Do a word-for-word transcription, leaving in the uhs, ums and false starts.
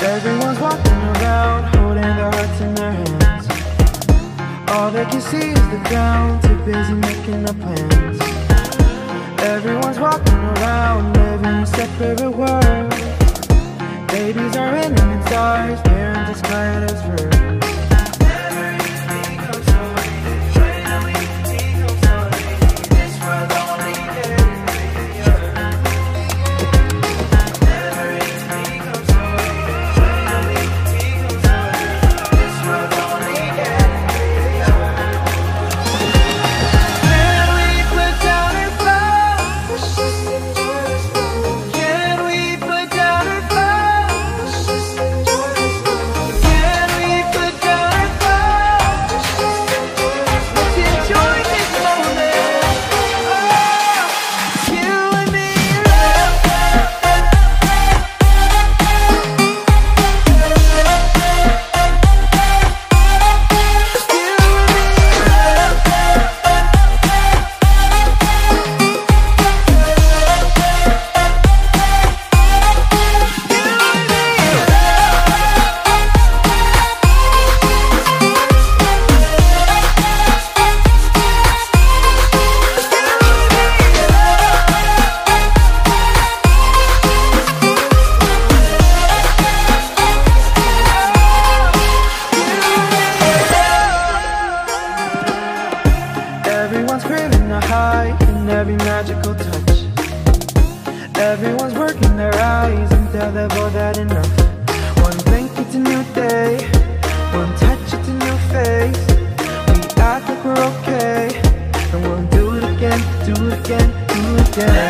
Everyone's walking around, holding their hearts in their hands. All they can see is the ground, too busy making their plans. Everyone's walking around, living separate worlds. Babies are inning stars, parents as quiet as birds. Everyone's craving a high in every magical touch. Everyone's working their eyes until they've both had enough. One blink, it's a new day. One touch, it's a new face. We act like we're okay, and we'll do it again, do it again, do it again.